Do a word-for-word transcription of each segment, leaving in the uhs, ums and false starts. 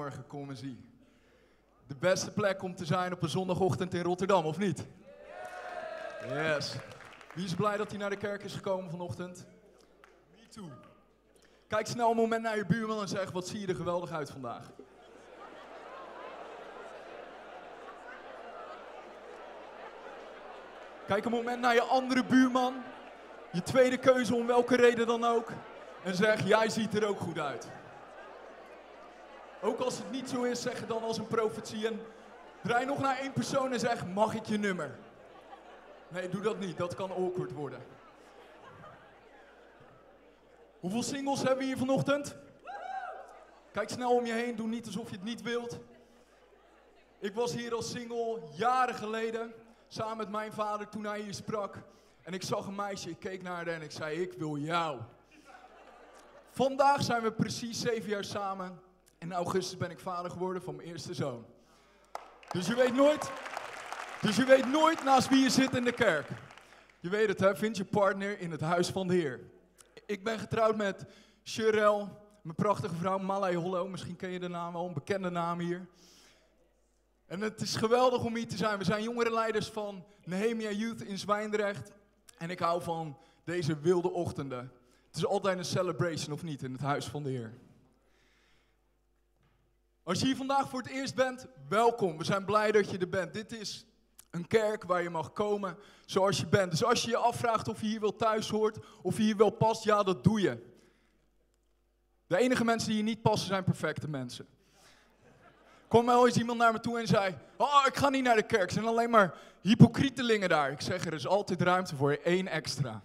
Goedemorgen, kom en zie. De beste plek om te zijn op een zondagochtend in Rotterdam, of niet? Yes. Wie is blij dat hij naar de kerk is gekomen vanochtend? Me too. Kijk snel een moment naar je buurman en zeg, wat zie je er geweldig uit vandaag. Kijk een moment naar je andere buurman, je tweede keuze om welke reden dan ook. En zeg, jij ziet er ook goed uit. Ook als het niet zo is, zeg het dan als een profetie en draai nog naar één persoon en zeg, mag ik je nummer? Nee, doe dat niet, dat kan awkward worden. Hoeveel singles hebben we hier vanochtend? Kijk snel om je heen, doe niet alsof je het niet wilt. Ik was hier als single jaren geleden, samen met mijn vader toen hij hier sprak. En ik zag een meisje, ik keek naar haar en ik zei, ik wil jou. Vandaag zijn we precies zeven jaar samen. In augustus ben ik vader geworden van mijn eerste zoon. Dus je weet nooit, dus je weet nooit naast wie je zit in de kerk. Je weet het, hè? Vind je partner in het huis van de Heer. Ik ben getrouwd met Sherelle, mijn prachtige vrouw Malay Hollo. Misschien ken je de naam wel, een bekende naam hier. En het is geweldig om hier te zijn. We zijn jongerenleiders van Nehemia Youth in Zwijndrecht. En ik hou van deze wilde ochtenden. Het is altijd een celebration, of niet, in het huis van de Heer. Als je hier vandaag voor het eerst bent, welkom. We zijn blij dat je er bent. Dit is een kerk waar je mag komen zoals je bent. Dus als je je afvraagt of je hier wel thuis hoort, of je hier wel past, ja, dat doe je. De enige mensen die hier niet passen zijn perfecte mensen. Kwam wel eens iemand naar me toe en zei, oh, ik ga niet naar de kerk. Er zijn alleen maar hypocrietelingen daar. Ik zeg, er is altijd ruimte voor je, één extra.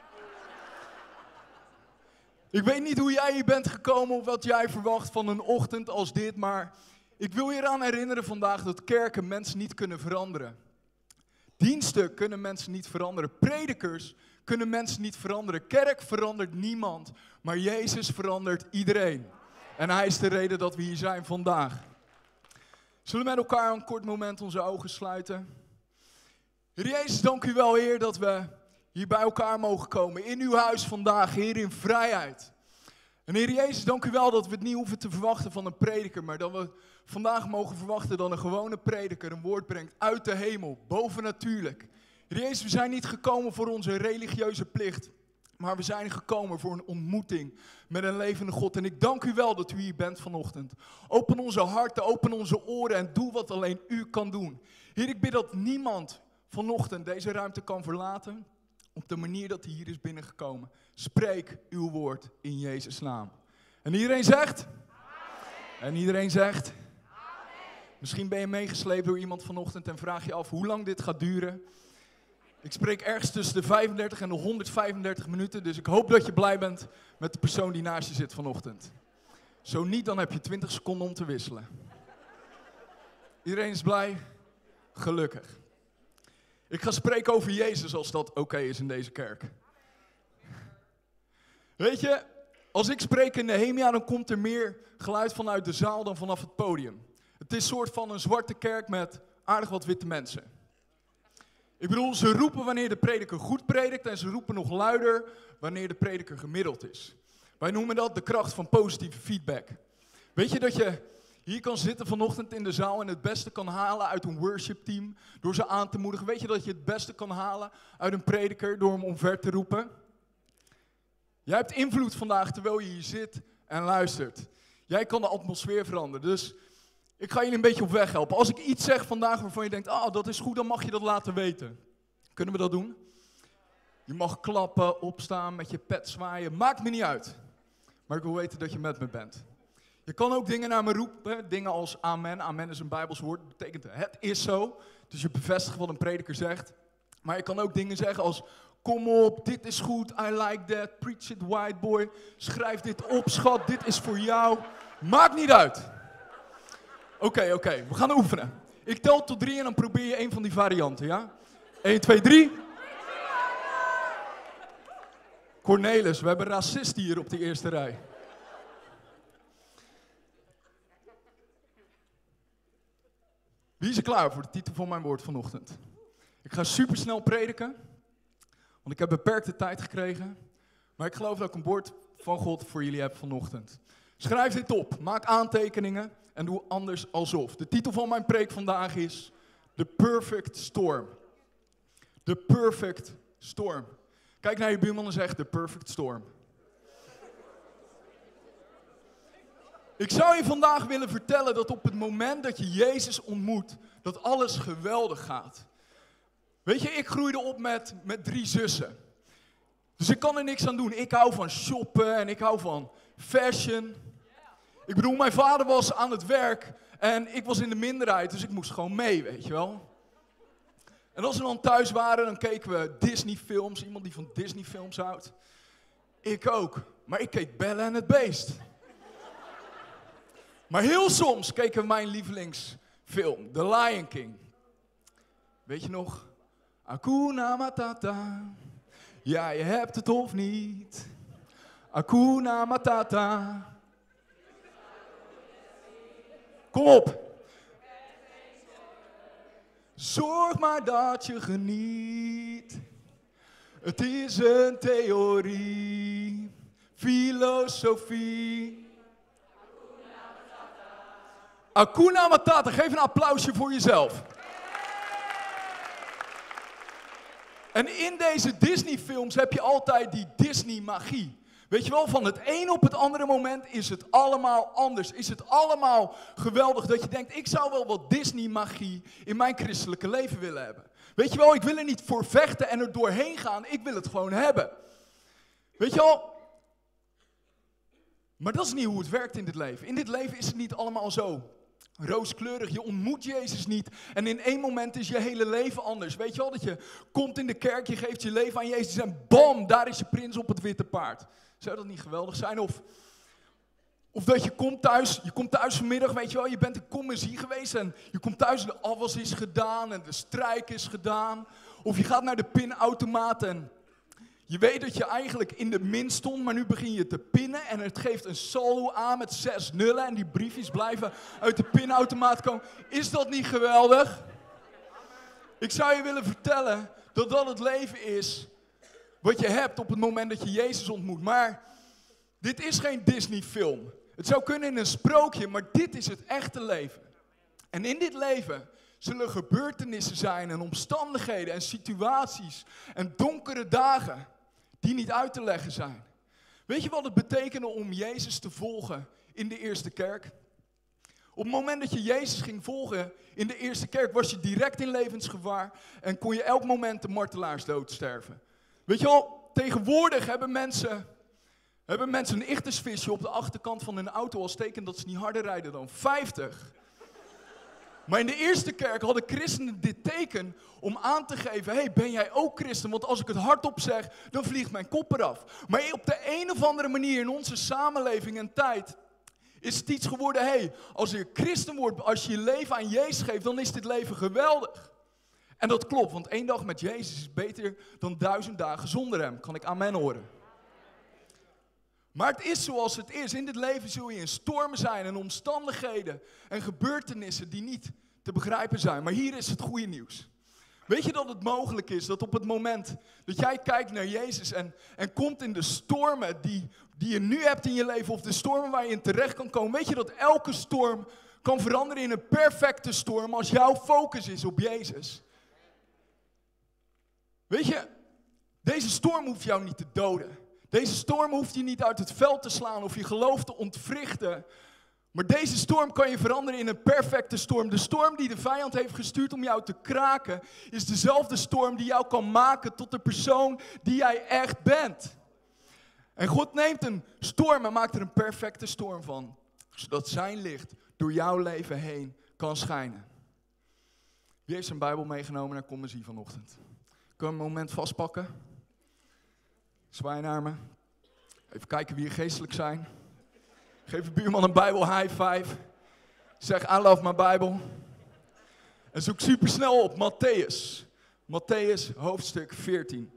Ik weet niet hoe jij hier bent gekomen of wat jij verwacht van een ochtend als dit, maar ik wil je eraan herinneren vandaag dat kerken mensen niet kunnen veranderen. Diensten kunnen mensen niet veranderen. Predikers kunnen mensen niet veranderen. Kerk verandert niemand, maar Jezus verandert iedereen. En hij is de reden dat we hier zijn vandaag. Zullen we met elkaar een kort moment onze ogen sluiten? Heer Jezus, dank u wel, Heer, dat we hier bij elkaar mogen komen. In uw huis vandaag, Heer, in vrijheid. En Heer Jezus, dank u wel dat we het niet hoeven te verwachten van een prediker, maar dat we vandaag mogen verwachten dat een gewone prediker een woord brengt uit de hemel, bovennatuurlijk. Heer Jezus, we zijn niet gekomen voor onze religieuze plicht, maar we zijn gekomen voor een ontmoeting met een levende God. En ik dank u wel dat u hier bent vanochtend. Open onze harten, open onze oren en doe wat alleen u kan doen. Heer, ik bid dat niemand vanochtend deze ruimte kan verlaten op de manier dat hij hier is binnengekomen. Spreek uw woord in Jezus' naam. En iedereen zegt? Amen. En iedereen zegt? Amen. Misschien ben je meegesleept door iemand vanochtend en vraag je af hoe lang dit gaat duren. Ik spreek ergens tussen de vijfendertig en de honderdvijfendertig minuten, dus ik hoop dat je blij bent met de persoon die naast je zit vanochtend. Zo niet, dan heb je twintig seconden om te wisselen. Iedereen is blij? Gelukkig. Ik ga spreken over Jezus als dat oké is in deze kerk. Weet je, als ik spreek in Nehemia, dan komt er meer geluid vanuit de zaal dan vanaf het podium. Het is een soort van een zwarte kerk met aardig wat witte mensen. Ik bedoel, ze roepen wanneer de prediker goed predikt en ze roepen nog luider wanneer de prediker gemiddeld is. Wij noemen dat de kracht van positieve feedback. Weet je dat je hier kan zitten vanochtend in de zaal en het beste kan halen uit een worshipteam door ze aan te moedigen? Weet je dat je het beste kan halen uit een prediker door hem omver te roepen? Jij hebt invloed vandaag terwijl je hier zit en luistert. Jij kan de atmosfeer veranderen, dus ik ga jullie een beetje op weg helpen. Als ik iets zeg vandaag waarvan je denkt, ah, dat is goed, dan mag je dat laten weten. Kunnen we dat doen? Je mag klappen, opstaan, met je pet zwaaien, maakt me niet uit. Maar ik wil weten dat je met me bent. Je kan ook dingen naar me roepen, dingen als amen. Amen is een Bijbels woord, dat betekent het is zo. Dus je bevestigt wat een prediker zegt. Maar je kan ook dingen zeggen als, kom op, dit is goed, I like that, preach it white boy. Schrijf dit op, schat, dit is voor jou. Maakt niet uit. Oké, okay, oké, okay, we gaan oefenen. Ik tel tot drie en dan probeer je een van die varianten, ja? één, twee, drie. Cornelis, we hebben racisten hier op de eerste rij. Wie is er klaar voor de titel van mijn woord vanochtend? Ik ga supersnel prediken, want ik heb beperkte tijd gekregen. Maar ik geloof dat ik een woord van God voor jullie heb vanochtend. Schrijf dit op, maak aantekeningen en doe anders alsof. De titel van mijn preek vandaag is The Perfect Storm. The Perfect Storm. Kijk naar je buurman en zeg The Perfect Storm. Ik zou je vandaag willen vertellen dat op het moment dat je Jezus ontmoet, dat alles geweldig gaat. Weet je, ik groeide op met, met drie zussen. Dus ik kan er niks aan doen. Ik hou van shoppen en ik hou van fashion. Ik bedoel, mijn vader was aan het werk en ik was in de minderheid, dus ik moest gewoon mee, weet je wel. En als we dan thuis waren, dan keken we Disney-films. Iemand die van Disney-films houdt. Ik ook. Maar ik keek Belle en het Beest. Maar heel soms keken we mijn lievelingsfilm, The Lion King. Weet je nog? Hakuna Matata. Ja, je hebt het of niet. Hakuna Matata. Kom op. Zorg maar dat je geniet. Het is een theorie. Filosofie. Hakuna Matata. Geef een applausje voor jezelf. En in deze Disney-films heb je altijd die Disney-magie. Weet je wel, van het een op het andere moment is het allemaal anders. Is het allemaal geweldig dat je denkt, ik zou wel wat Disney-magie in mijn christelijke leven willen hebben. Weet je wel, ik wil er niet voor vechten en er doorheen gaan. Ik wil het gewoon hebben. Weet je wel? Maar dat is niet hoe het werkt in dit leven. In dit leven is het niet allemaal zo rooskleurig. Je ontmoet Jezus niet en in één moment is je hele leven anders. Weet je wel, dat je komt in de kerk, je geeft je leven aan Jezus en bam, daar is je prins op het witte paard. Zou dat niet geweldig zijn? Of, of dat je komt thuis, je komt thuis vanmiddag, weet je wel, je bent in commissie geweest en je komt thuis en de afwas is gedaan en de strijk is gedaan. Of je gaat naar de pinautomaat en je weet dat je eigenlijk in de min stond, maar nu begin je te pinnen en het geeft een saldo aan met zes nullen en die briefjes blijven uit de pinautomaat komen. Is dat niet geweldig? Ik zou je willen vertellen dat dat het leven is wat je hebt op het moment dat je Jezus ontmoet. Maar dit is geen Disney-film. Het zou kunnen in een sprookje, maar dit is het echte leven. En in dit leven zullen gebeurtenissen zijn en omstandigheden en situaties en donkere dagen die niet uit te leggen zijn. Weet je wat het betekende om Jezus te volgen in de eerste kerk? Op het moment dat je Jezus ging volgen in de eerste kerk was je direct in levensgevaar en kon je elk moment de martelaarsdood sterven. Weet je wel, tegenwoordig hebben mensen, hebben mensen een ichtersvisje op de achterkant van hun auto als teken dat ze niet harder rijden dan vijftig. Maar in de eerste kerk hadden christenen dit teken om aan te geven, hey, ben jij ook christen? Want als ik het hardop zeg, dan vliegt mijn kop eraf. Maar op de een of andere manier in onze samenleving en tijd is het iets geworden, hey, als je christen wordt, als je je leven aan Jezus geeft, dan is dit leven geweldig. En dat klopt, want één dag met Jezus is beter dan duizend dagen zonder hem. Kan ik amen horen? Maar het is zoals het is. In dit leven zul je in stormen zijn en omstandigheden en gebeurtenissen die niet te begrijpen zijn. Maar hier is het goede nieuws. Weet je dat het mogelijk is dat op het moment dat jij kijkt naar Jezus en, en komt in de stormen die, die je nu hebt in je leven of de stormen waar je in terecht kan komen. Weet je dat elke storm kan veranderen in een perfecte storm als jouw focus is op Jezus. Weet je, deze storm hoeft jou niet te doden. Deze storm hoeft je niet uit het veld te slaan of je geloof te ontwrichten. Maar deze storm kan je veranderen in een perfecte storm. De storm die de vijand heeft gestuurd om jou te kraken, is dezelfde storm die jou kan maken tot de persoon die jij echt bent. En God neemt een storm en maakt er een perfecte storm van. Zodat zijn licht door jouw leven heen kan schijnen. Wie heeft zijn Bijbel meegenomen naar commissie vanochtend? Kun je een moment vastpakken? Zwaai naar me. Even kijken wie er geestelijk zijn. Geef je buurman een Bijbel high five. Zeg, I love my Bijbel. En zoek supersnel op Matthäus. Matthäus hoofdstuk veertien.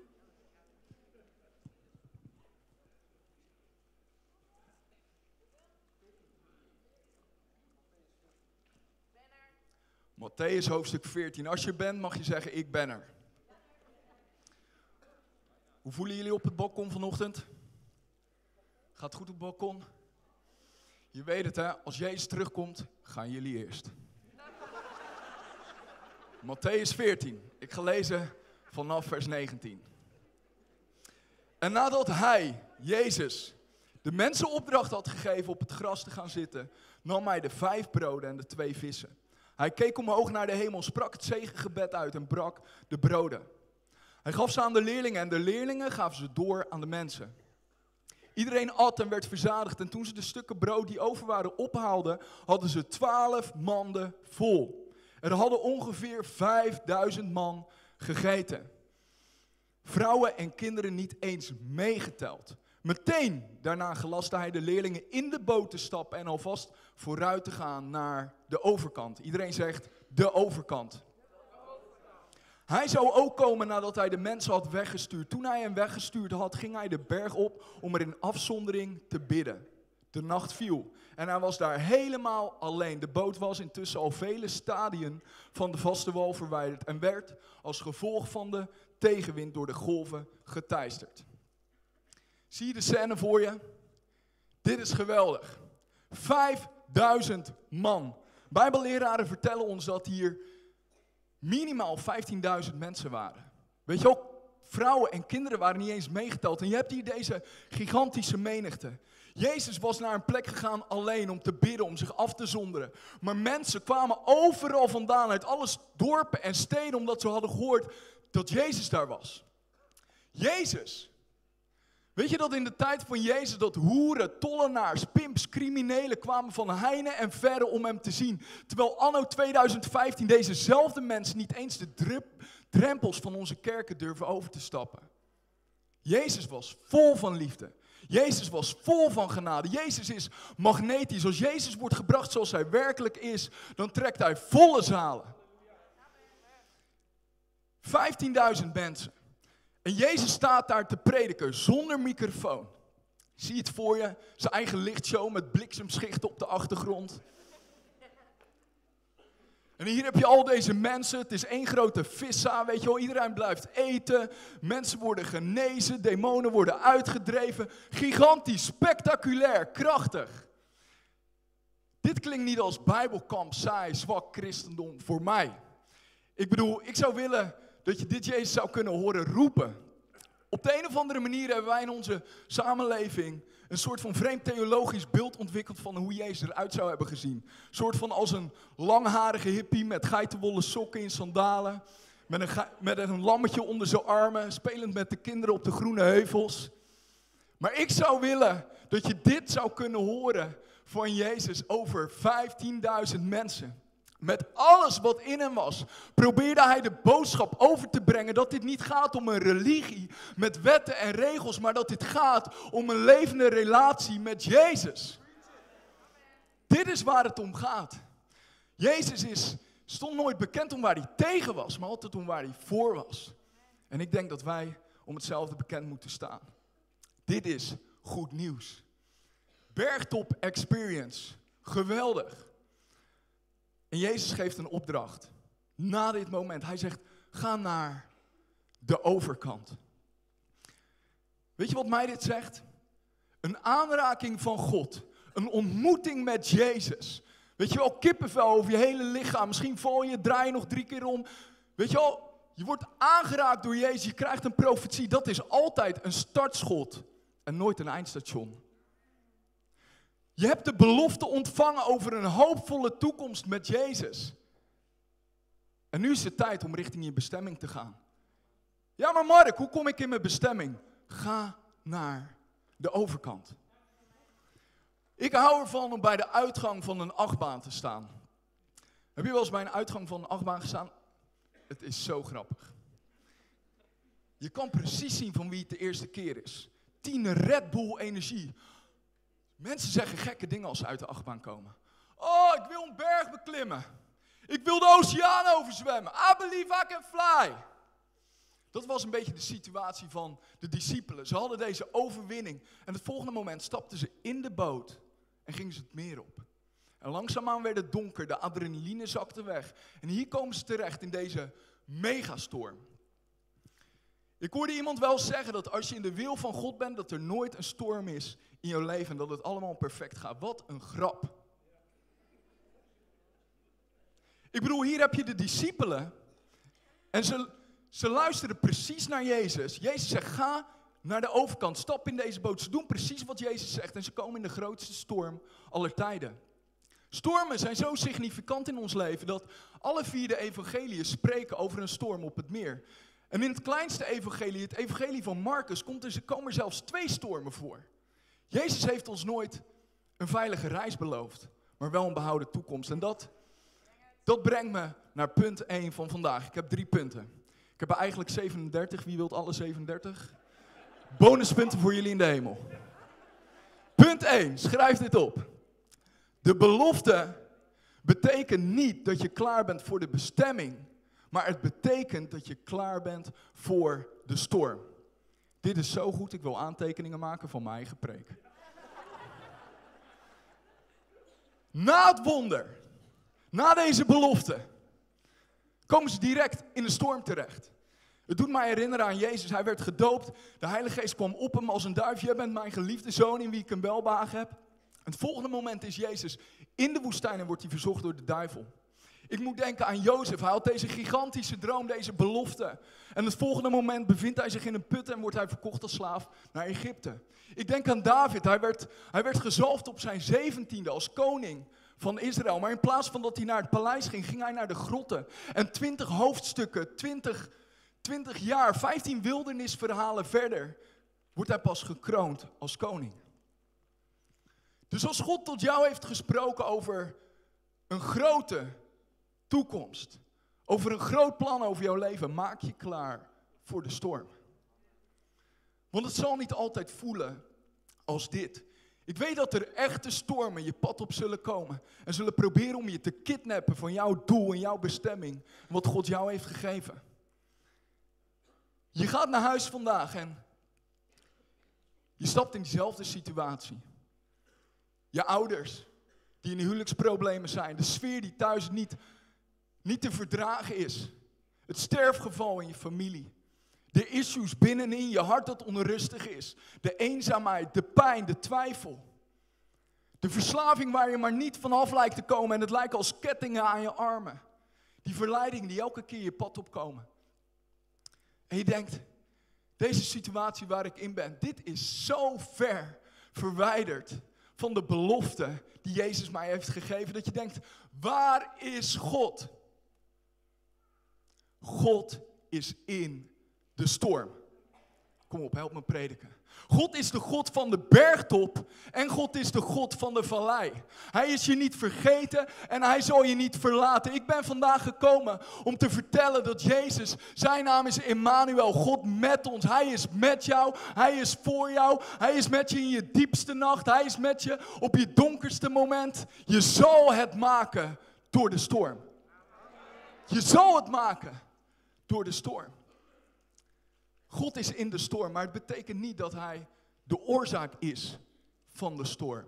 Matthäus hoofdstuk veertien. Als je bent mag je zeggen, ik ben er. Hoe voelen jullie op het balkon vanochtend? Gaat het goed op het balkon? Je weet het hè, als Jezus terugkomt, gaan jullie eerst. Mattheüs veertien, ik ga lezen vanaf vers negentien. En nadat hij, Jezus, de mensen opdracht had gegeven op het gras te gaan zitten, nam hij de vijf broden en de twee vissen. Hij keek omhoog naar de hemel, sprak het zegengebed uit en brak de broden. Hij gaf ze aan de leerlingen en de leerlingen gaven ze door aan de mensen. Iedereen at en werd verzadigd en toen ze de stukken brood die over waren ophaalden, hadden ze twaalf manden vol. Er hadden ongeveer vijfduizend man gegeten. Vrouwen en kinderen niet eens meegeteld. Meteen daarna gelastte hij de leerlingen in de boot te stappen en alvast vooruit te gaan naar de overkant. Iedereen zegt de overkant. Hij zou ook komen nadat hij de mensen had weggestuurd. Toen hij hen weggestuurd had, ging hij de berg op om er in afzondering te bidden. De nacht viel en hij was daar helemaal alleen. De boot was intussen al vele stadien van de vaste wal verwijderd en werd als gevolg van de tegenwind door de golven geteisterd. Zie je de scène voor je? Dit is geweldig. Vijfduizend man. Bijbelleraren vertellen ons dat hier minimaal vijftienduizend mensen waren. Weet je wel, vrouwen en kinderen waren niet eens meegeteld. En je hebt hier deze gigantische menigte. Jezus was naar een plek gegaan alleen om te bidden, om zich af te zonderen. Maar mensen kwamen overal vandaan, uit alle dorpen en steden, omdat ze hadden gehoord dat Jezus daar was. Jezus. Weet je dat in de tijd van Jezus dat hoeren, tollenaars, pimps, criminelen kwamen van heine en verre om hem te zien. Terwijl anno tweeduizend vijftien dezezelfde mensen niet eens de drup, drempels van onze kerken durven over te stappen. Jezus was vol van liefde. Jezus was vol van genade. Jezus is magnetisch. Als Jezus wordt gebracht zoals hij werkelijk is, dan trekt hij volle zalen. vijftienduizend mensen. En Jezus staat daar te prediken zonder microfoon. Zie het voor je, zijn eigen lichtshow met bliksemschichten op de achtergrond. En hier heb je al deze mensen, het is één grote vissa, weet je wel. Iedereen blijft eten, mensen worden genezen, demonen worden uitgedreven. Gigantisch, spectaculair, krachtig. Dit klinkt niet als bijbelkamp, saai, zwak christendom voor mij. Ik bedoel, ik zou willen dat je dit Jezus zou kunnen horen roepen. Op de een of andere manier hebben wij in onze samenleving een soort van vreemd theologisch beeld ontwikkeld van hoe Jezus eruit zou hebben gezien. Een soort van als een langharige hippie met geitenwolle sokken in sandalen. Met een, ge- met een lammetje onder zijn armen, spelend met de kinderen op de groene heuvels. Maar ik zou willen dat je dit zou kunnen horen van Jezus over vijftienduizend mensen. Met alles wat in hem was, probeerde hij de boodschap over te brengen dat dit niet gaat om een religie met wetten en regels, maar dat dit gaat om een levende relatie met Jezus. Dit is waar het om gaat. Jezus is, stond nooit bekend om waar hij tegen was, maar altijd om waar hij voor was. En ik denk dat wij om hetzelfde bekend moeten staan. Dit is goed nieuws. Bergtop Experience. Geweldig. En Jezus geeft een opdracht. Na dit moment. Hij zegt, ga naar de overkant. Weet je wat mij dit zegt? Een aanraking van God. Een ontmoeting met Jezus. Weet je wel, kippenvel over je hele lichaam. Misschien val je, draai je nog drie keer om. Weet je wel, je wordt aangeraakt door Jezus. Je krijgt een profetie. Dat is altijd een startschot. En nooit een eindstation. Je hebt de belofte ontvangen over een hoopvolle toekomst met Jezus. En nu is het tijd om richting je bestemming te gaan. Ja, maar Mark, hoe kom ik in mijn bestemming? Ga naar de overkant. Ik hou ervan om bij de uitgang van een achtbaan te staan. Heb je wel eens bij een uitgang van een achtbaan gestaan? Het is zo grappig. Je kan precies zien van wie het de eerste keer is. Tien Red Bull energie. Mensen zeggen gekke dingen als ze uit de achtbaan komen. Oh, ik wil een berg beklimmen. Ik wil de oceaan overzwemmen. I believe I can fly. Dat was een beetje de situatie van de discipelen. Ze hadden deze overwinning. En het volgende moment stapten ze in de boot en gingen ze het meer op. En langzaamaan werd het donker, de adrenaline zakte weg. En hier komen ze terecht in deze megastorm. Ik hoorde iemand wel zeggen dat als je in de wil van God bent, dat er nooit een storm is in jouw leven en dat het allemaal perfect gaat. Wat een grap. Ik bedoel, hier heb je de discipelen en ze, ze luisteren precies naar Jezus. Jezus zegt, ga naar de overkant, stap in deze boot. Ze doen precies wat Jezus zegt en ze komen in de grootste storm aller tijden. Stormen zijn zo significant in ons leven dat alle vier de evangeliën spreken over een storm op het meer. En in het kleinste evangelie, het evangelie van Marcus, komt er, komen er zelfs twee stormen voor. Jezus heeft ons nooit een veilige reis beloofd, maar wel een behouden toekomst. En dat, dat brengt me naar punt één van vandaag. Ik heb drie punten. Ik heb er eigenlijk zevenendertig. Wie wilt alle zevenendertig? Bonuspunten voor jullie in de hemel. Punt één, schrijf dit op. De belofte betekent niet dat je klaar bent voor de bestemming, maar het betekent dat je klaar bent voor de storm. Dit is zo goed, ik wil aantekeningen maken van mijn eigen preek. Na het wonder, na deze belofte, komen ze direct in de storm terecht. Het doet mij herinneren aan Jezus. Hij werd gedoopt. De Heilige Geest kwam op hem als een duif. Jij bent mijn geliefde zoon in wie ik een welbehagen heb. Het volgende moment is Jezus in de woestijn en wordt hij verzocht door de duivel. Ik moet denken aan Jozef. Hij had deze gigantische droom, deze belofte. En het volgende moment bevindt hij zich in een put en wordt hij verkocht als slaaf naar Egypte. Ik denk aan David. Hij werd, hij werd gezalfd op zijn zeventiende als koning van Israël. Maar in plaats van dat hij naar het paleis ging, ging hij naar de grotten. En twintig hoofdstukken, twintig, twintig jaar, vijftien wildernisverhalen verder, wordt hij pas gekroond als koning. Dus als God tot jou heeft gesproken over een grote toekomst, over een groot plan over jouw leven, maak je klaar voor de storm. Want het zal niet altijd voelen als dit. Ik weet dat er echte stormen je pad op zullen komen en zullen proberen om je te kidnappen van jouw doel en jouw bestemming, wat God jou heeft gegeven. Je gaat naar huis vandaag en je stapt in diezelfde situatie. Je ouders die in huwelijksproblemen zijn, de sfeer die thuis niet, niet te verdragen is, het sterfgeval in je familie, de issues binnenin je hart dat onrustig is, de eenzaamheid, de pijn, de twijfel, de verslaving waar je maar niet vanaf lijkt te komen en het lijkt als kettingen aan je armen, die verleidingen die elke keer je pad opkomen. En je denkt, deze situatie waar ik in ben, dit is zo ver verwijderd van de belofte die Jezus mij heeft gegeven, dat je denkt, waar is God? God is in de storm. Kom op, help me prediken. God is de God van de bergtop en God is de God van de vallei. Hij is je niet vergeten en hij zal je niet verlaten. Ik ben vandaag gekomen om te vertellen dat Jezus, zijn naam is Emmanuel, God met ons. Hij is met jou, hij is voor jou, hij is met je in je diepste nacht, hij is met je op je donkerste moment. Je zal het maken door de storm. Je zal het maken door de storm. God is in de storm, maar het betekent niet dat hij de oorzaak is van de storm.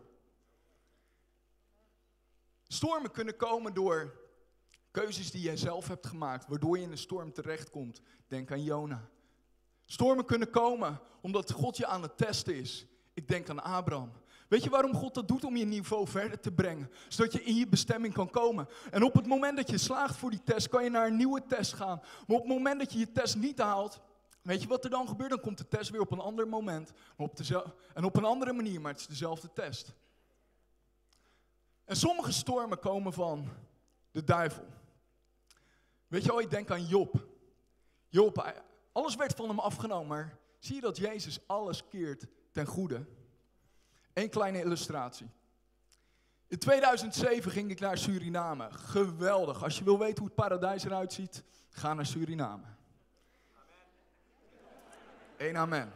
Stormen kunnen komen door keuzes die jij zelf hebt gemaakt, waardoor je in een storm terechtkomt. Denk aan Jona. Stormen kunnen komen omdat God je aan het testen is. Ik denk aan Abraham. Weet je waarom God dat doet? Om je niveau verder te brengen. Zodat je in je bestemming kan komen. En op het moment dat je slaagt voor die test, kan je naar een nieuwe test gaan. Maar op het moment dat je je test niet haalt, weet je wat er dan gebeurt? Dan komt de test weer op een ander moment. Maar op dezelfde, en op een andere manier, maar het is dezelfde test. En sommige stormen komen van de duivel. Weet je wel, ik denk aan Job. Job, alles werd van hem afgenomen, maar zie je dat Jezus alles keert ten goede? Eén kleine illustratie. In tweeduizend zeven ging ik naar Suriname. Geweldig. Als je wil weten hoe het paradijs eruit ziet, ga naar Suriname. Eén amen.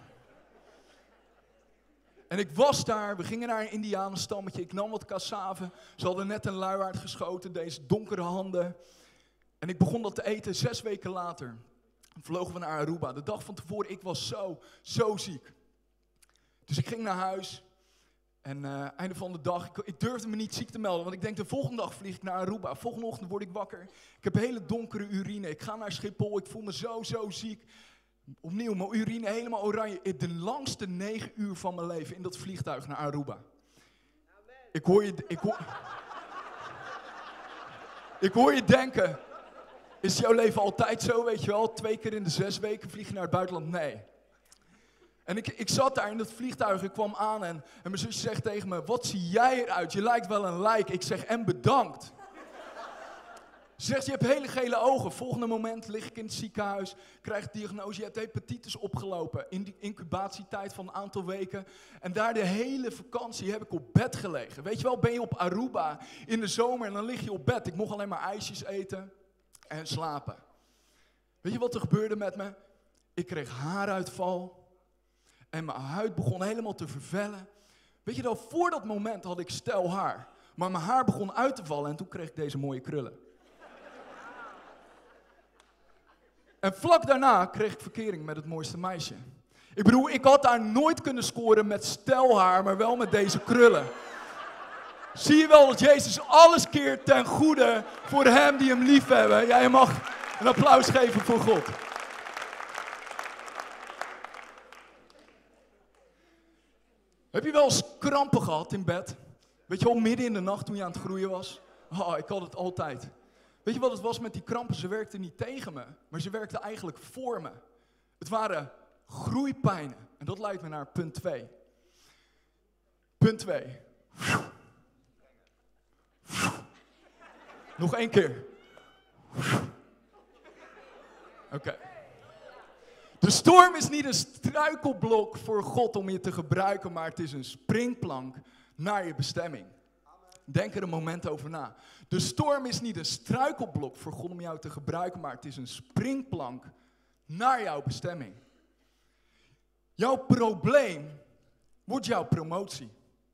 En ik was daar, we gingen naar een indianenstammetje, ik nam wat cassave. Ze hadden net een luiaard geschoten, deze donkere handen. En ik begon dat te eten, zes weken later vlogen we naar Aruba. De dag van tevoren, ik was zo, zo ziek. Dus ik ging naar huis. En uh, einde van de dag, ik, ik durfde me niet ziek te melden, want ik denk de volgende dag vlieg ik naar Aruba. Volgende ochtend word ik wakker. Ik heb hele donkere urine, ik ga naar Schiphol, ik voel me zo, zo ziek. Opnieuw, mijn urine helemaal oranje. In de langste negen uur van mijn leven in dat vliegtuig naar Aruba. Ik hoor je, ik hoor, ik hoor je denken, is jouw leven altijd zo, weet je wel? Twee keer in de zes weken vlieg je naar het buitenland? Nee. En ik, ik zat daar in dat vliegtuig, ik kwam aan en, en mijn zusje zegt tegen me, wat zie jij eruit? Je lijkt wel een lijk. Ik zeg, en bedankt. Ze zegt, je hebt hele gele ogen. Volgende moment lig ik in het ziekenhuis, krijg de diagnose, je hebt hepatitis opgelopen. In die incubatietijd van een aantal weken. En daar de hele vakantie heb ik op bed gelegen. Weet je wel, ben je op Aruba in de zomer en dan lig je op bed. Ik mocht alleen maar ijsjes eten en slapen. Weet je wat er gebeurde met me? Ik kreeg haaruitval en mijn huid begon helemaal te vervellen. Weet je wel, voor dat moment had ik stel haar. Maar mijn haar begon uit te vallen en toen kreeg ik deze mooie krullen. En vlak daarna kreeg ik verkering met het mooiste meisje. Ik bedoel, ik had daar nooit kunnen scoren met stelhaar, maar wel met deze krullen. Zie je wel dat Jezus alles keert ten goede voor hem die hem lief hebben. Jij mag een applaus geven voor God. Heb je wel eens krampen gehad in bed? Weet je wel, midden in de nacht toen je aan het groeien was? Oh, ik had het altijd. Weet je wat het was met die krampen? Ze werkten niet tegen me, maar ze werkten eigenlijk voor me. Het waren groeipijnen. En dat leidt me naar punt twee. Punt twee. Nog één keer. Oké. Okay. De storm is niet een struikelblok voor God om je te gebruiken, maar het is een springplank naar je bestemming. Denk er een moment over na. De storm is niet een struikelblok voor God om jou te gebruiken, maar het is een springplank naar jouw bestemming. Jouw probleem wordt jouw promotie.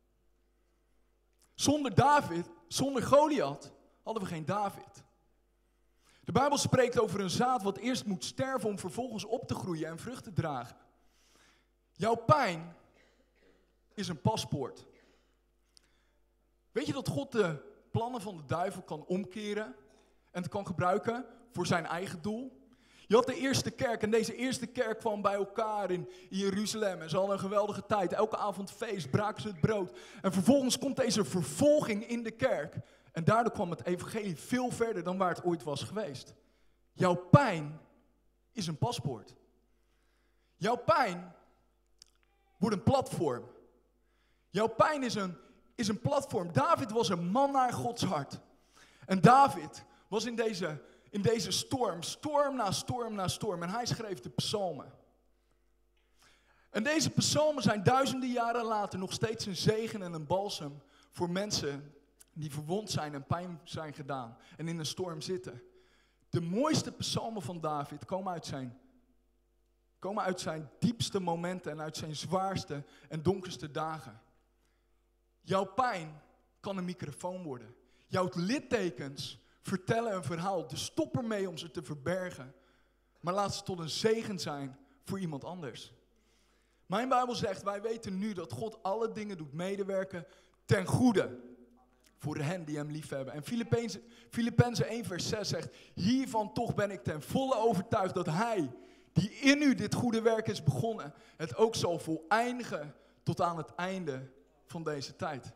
Zonder David, zonder Goliath, hadden we geen David. De Bijbel spreekt over een zaad wat eerst moet sterven om vervolgens op te groeien en vrucht te dragen. Jouw pijn is een paspoort. Weet je dat God de plannen van de duivel kan omkeren en het kan gebruiken voor zijn eigen doel? Je had de eerste kerk en deze eerste kerk kwam bij elkaar in, in Jeruzalem en ze hadden een geweldige tijd. Elke avond feest, braken ze het brood. En vervolgens komt deze vervolging in de kerk. En daardoor kwam het evangelie veel verder dan waar het ooit was geweest. Jouw pijn is een paspoort. Jouw pijn wordt een platform. Jouw pijn is een, is een platform. David was een man naar Gods hart. En David was in deze, in deze storm, storm na storm na storm. En hij schreef de psalmen. En deze psalmen zijn duizenden jaren later nog steeds een zegen en een balsem voor mensen die verwond zijn en pijn zijn gedaan en in een storm zitten. De mooiste psalmen van David komen uit zijn, komen uit zijn diepste momenten en uit zijn zwaarste en donkerste dagen. Jouw pijn kan een microfoon worden. Jouw littekens vertellen een verhaal. Dus stop ermee om ze te verbergen. Maar laat ze tot een zegen zijn voor iemand anders. Mijn Bijbel zegt, wij weten nu dat God alle dingen doet medewerken ten goede. Voor hen die hem lief hebben. En Filippenzen één vers zes zegt, hiervan toch ben ik ten volle overtuigd dat hij, die in u dit goede werk is begonnen, het ook zal voleindigen tot aan het einde van deze tijd.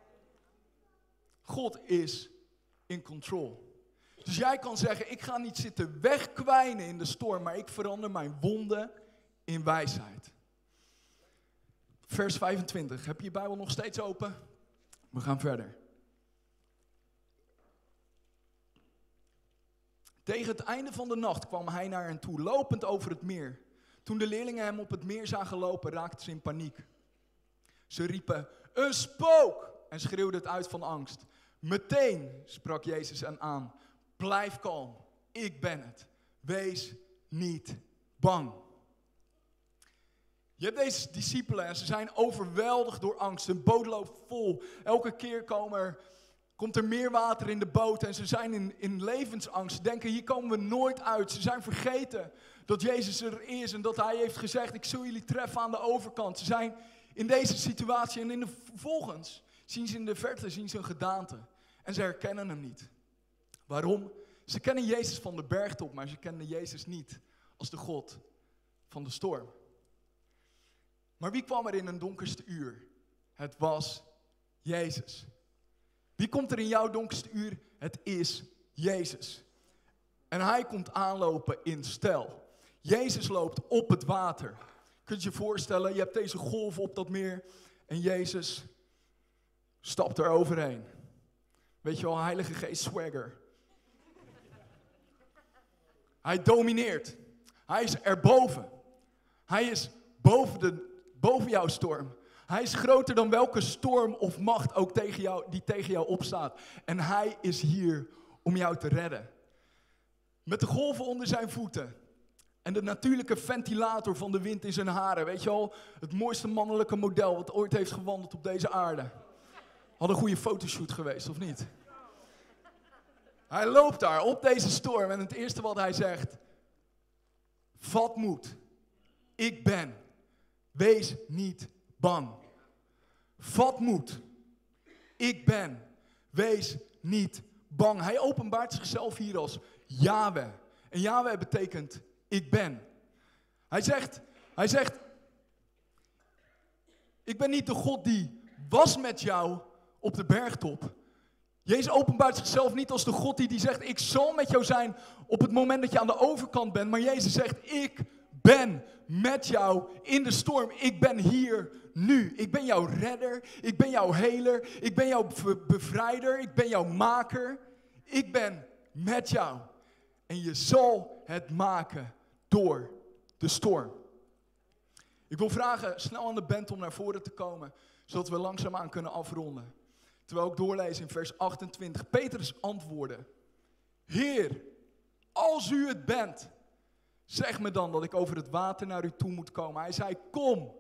God is in control. Dus jij kan zeggen, ik ga niet zitten wegkwijnen in de storm, maar ik verander mijn wonden in wijsheid. Vers vijfentwintig, heb je je Bijbel nog steeds open? We gaan verder. Tegen het einde van de nacht kwam hij naar hen toe, lopend over het meer. Toen de leerlingen hem op het meer zagen lopen, raakten ze in paniek. Ze riepen, een spook! En schreeuwden het uit van angst. Meteen sprak Jezus hen aan, blijf kalm, ik ben het. Wees niet bang. Je hebt deze discipelen en ze zijn overweldigd door angst. Hun boot loopt vol. Elke keer komen er... Komt er meer water in de boot en ze zijn in, in levensangst. Ze denken, hier komen we nooit uit. Ze zijn vergeten dat Jezus er is en dat hij heeft gezegd, ik zul jullie treffen aan de overkant. Ze zijn in deze situatie en in de, vervolgens zien ze in de verte zien ze een gedaante. En ze herkennen hem niet. Waarom? Ze kennen Jezus van de bergtop, maar ze kennen Jezus niet als de God van de storm. Maar wie kwam er in een donkerste uur? Het was Jezus. Wie komt er in jouw donkerste uur? Het is Jezus. En hij komt aanlopen in stijl. Jezus loopt op het water. Kunt je je voorstellen, je hebt deze golf op dat meer en Jezus stapt er overheen. Weet je wel, Heilige Geest swagger. Hij domineert. Hij is erboven. Hij is boven, de, boven jouw storm. Hij is groter dan welke storm of macht ook tegen jou, die tegen jou opstaat. En hij is hier om jou te redden. Met de golven onder zijn voeten. En de natuurlijke ventilator van de wind in zijn haren. Weet je wel, het mooiste mannelijke model wat ooit heeft gewandeld op deze aarde. Had een goede fotoshoot geweest, of niet? Hij loopt daar op deze storm en het eerste wat hij zegt: vat moed. Ik ben. Wees niet bang. Vat moed. Ik ben. Wees niet bang. Hij openbaart zichzelf hier als Yahweh. En Yahweh betekent ik ben. Hij zegt, hij zegt, ik ben niet de God die was met jou op de bergtop. Jezus openbaart zichzelf niet als de God die, die zegt, ik zal met jou zijn op het moment dat je aan de overkant bent. Maar Jezus zegt, ik ben met jou in de storm. Ik ben hier nu. Ik ben jouw redder. Ik ben jouw heler. Ik ben jouw bevrijder. Ik ben jouw maker. Ik ben met jou. En je zal het maken door de storm. Ik wil vragen snel aan de band om naar voren te komen, zodat we langzaamaan kunnen afronden. Terwijl ik doorlees in vers achtentwintig. Petrus antwoordde: Heer, als u het bent, zeg me dan dat ik over het water naar u toe moet komen. Hij zei, kom.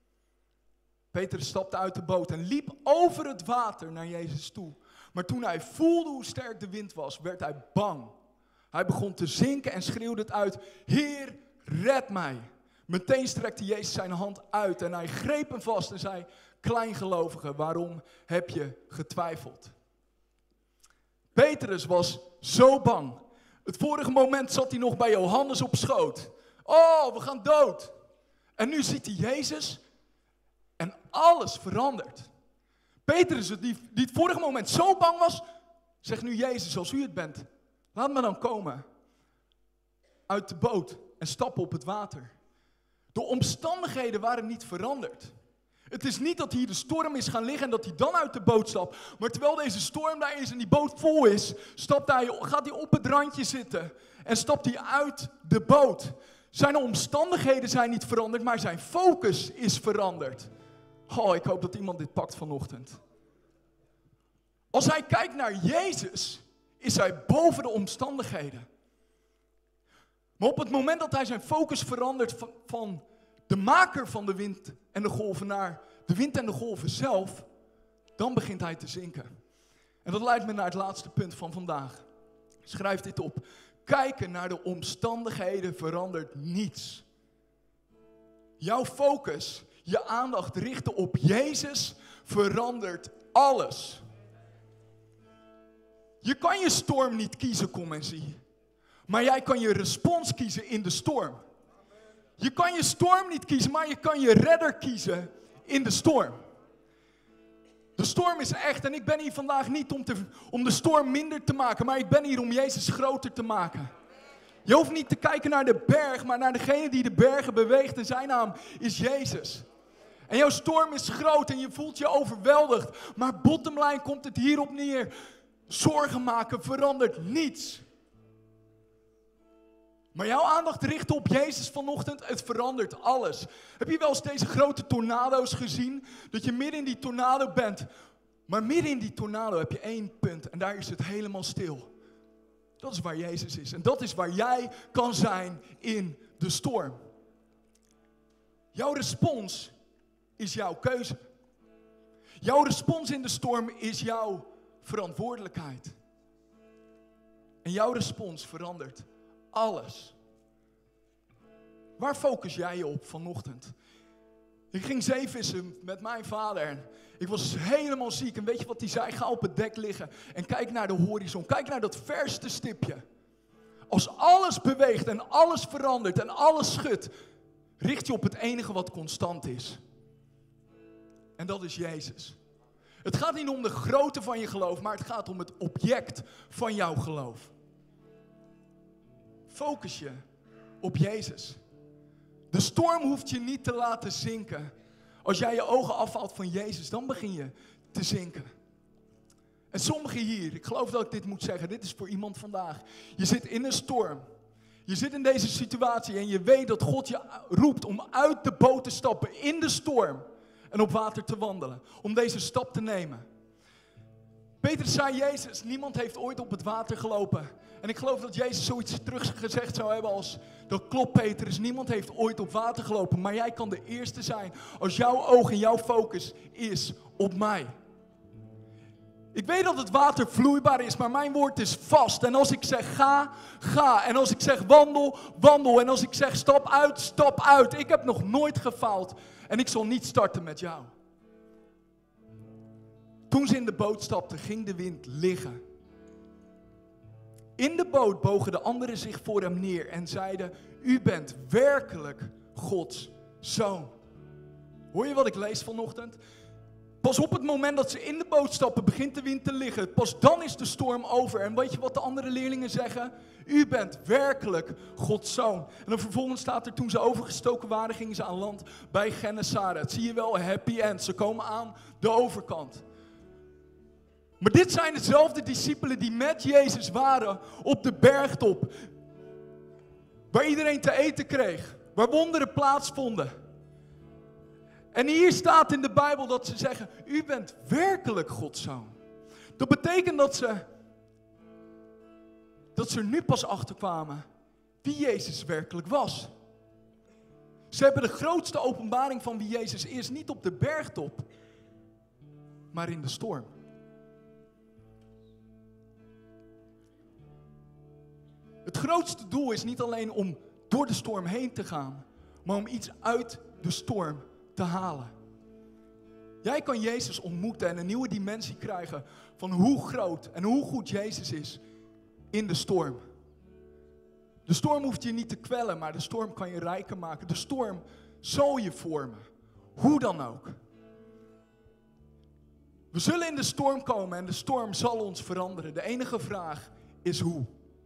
Petrus stapte uit de boot en liep over het water naar Jezus toe. Maar toen hij voelde hoe sterk de wind was, werd hij bang. Hij begon te zinken en schreeuwde het uit: Heer, red mij. Meteen strekte Jezus zijn hand uit en hij greep hem vast en zei: Kleingelovige, waarom heb je getwijfeld? Petrus was zo bang. Het vorige moment zat hij nog bij Johannes op schoot. Oh, we gaan dood. En nu ziet hij Jezus en alles verandert. Petrus, die, die het vorige moment zo bang was, zegt nu: Jezus, als u het bent, laat me dan komen uit de boot en stappen op het water. De omstandigheden waren niet veranderd. Het is niet dat hier de storm is gaan liggen en dat hij dan uit de boot stapt. Maar terwijl deze storm daar is en die boot vol is, stapt hij, gaat hij op het randje zitten en stapt hij uit de boot. Zijn omstandigheden zijn niet veranderd, maar zijn focus is veranderd. Oh, ik hoop dat iemand dit pakt vanochtend. Als hij kijkt naar Jezus, is hij boven de omstandigheden. Maar op het moment dat hij zijn focus verandert van, van de maker van de wind en de golven naar de wind en de golven zelf, dan begint hij te zinken. En dat leidt me naar het laatste punt van vandaag. Schrijf dit op. Kijken naar de omstandigheden verandert niets. Jouw focus, je aandacht richten op Jezus verandert alles. Je kan je storm niet kiezen, kom en zie. Maar jij kan je respons kiezen in de storm. Je kan je storm niet kiezen, maar je kan je redder kiezen in de storm. De storm is echt en ik ben hier vandaag niet om, te, om de storm minder te maken, maar ik ben hier om Jezus groter te maken. Je hoeft niet te kijken naar de berg, maar naar degene die de bergen beweegt en zijn naam is Jezus. En jouw storm is groot en je voelt je overweldigd, maar bottomline komt het hierop neer. Zorgen maken verandert niets. Maar jouw aandacht richten op Jezus vanochtend, het verandert alles. Heb je wel eens deze grote tornado's gezien? Dat je midden in die tornado bent. Maar midden in die tornado heb je één punt en daar is het helemaal stil. Dat is waar Jezus is. En dat is waar jij kan zijn in de storm. Jouw respons is jouw keuze. Jouw respons in de storm is jouw verantwoordelijkheid. En jouw respons verandert alles. Waar focus jij je op vanochtend? Ik ging zeevissen met mijn vader en ik was helemaal ziek. En weet je wat hij zei? Ga op het dek liggen en kijk naar de horizon. Kijk naar dat verste stipje. Als alles beweegt en alles verandert en alles schudt, richt je op het enige wat constant is. En dat is Jezus. Het gaat niet om de grootte van je geloof, maar het gaat om het object van jouw geloof. Focus je op Jezus. De storm hoeft je niet te laten zinken. Als jij je ogen afhaalt van Jezus, dan begin je te zinken. En sommigen hier, ik geloof dat ik dit moet zeggen, dit is voor iemand vandaag. Je zit in een storm. Je zit in deze situatie en je weet dat God je roept om uit de boot te stappen in de storm. En op water te wandelen. Om deze stap te nemen. Petrus zei Jezus, niemand heeft ooit op het water gelopen. En ik geloof dat Jezus zoiets teruggezegd zou hebben als, dat klopt Petrus, niemand heeft ooit op water gelopen. Maar jij kan de eerste zijn als jouw oog en jouw focus is op mij. Ik weet dat het water vloeibaar is, maar mijn woord is vast. En als ik zeg ga, ga. En als ik zeg wandel, wandel. En als ik zeg stap uit, stap uit. Ik heb nog nooit gefaald. En ik zal niet starten met jou. Toen ze in de boot stapten, ging de wind liggen. In de boot bogen de anderen zich voor hem neer en zeiden, u bent werkelijk Gods zoon. Hoor je wat ik lees vanochtend? Pas op het moment dat ze in de boot stappen, begint de wind te liggen. Pas dan is de storm over. En weet je wat de andere leerlingen zeggen? U bent werkelijk Gods zoon. En dan vervolgens staat er, toen ze overgestoken waren, gingen ze aan land bij Gennesaret. Zie je wel, happy end. Ze komen aan de overkant. Maar dit zijn dezelfde discipelen die met Jezus waren op de bergtop. Waar iedereen te eten kreeg. Waar wonderen plaatsvonden. En hier staat in de Bijbel dat ze zeggen, u bent werkelijk Gods zoon. Dat betekent dat ze, dat ze er nu pas achter kwamen wie Jezus werkelijk was. Ze hebben de grootste openbaring van wie Jezus is, niet op de bergtop, maar in de storm. Het grootste doel is niet alleen om door de storm heen te gaan, maar om iets uit de storm te halen. Jij kan Jezus ontmoeten en een nieuwe dimensie krijgen van hoe groot en hoe goed Jezus is in de storm. De storm hoeft je niet te kwellen, maar de storm kan je rijker maken. De storm zal je vormen. Hoe dan ook. We zullen in de storm komen en de storm zal ons veranderen. De enige vraag is hoe.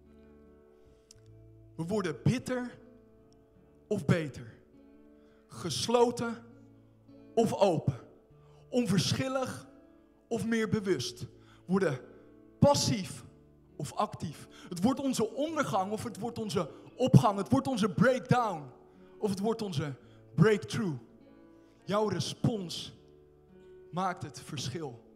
We worden bitter of beter. Gesloten of open. Onverschillig of meer bewust. We worden passief of actief. Het wordt onze ondergang of het wordt onze opgang. Het wordt onze breakdown of het wordt onze breakthrough. Jouw respons maakt het verschil.